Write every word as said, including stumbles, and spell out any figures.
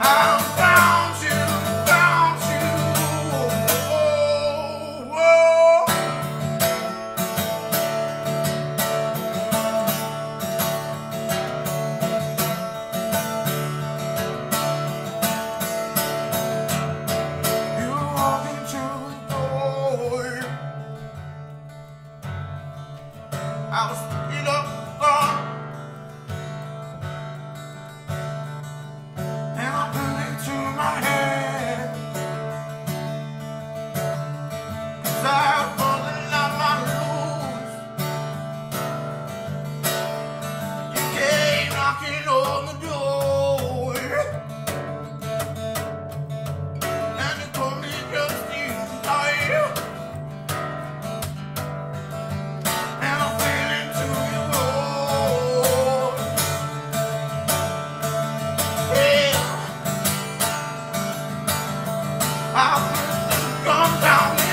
found you, found you. Oh, oh. You walk into the door. I was picking up the phone. My head, 'cause I've fallen out my loose. You came knocking on the door, and you told me just you tired, and I fell into your arms. Yeah. I'll come down.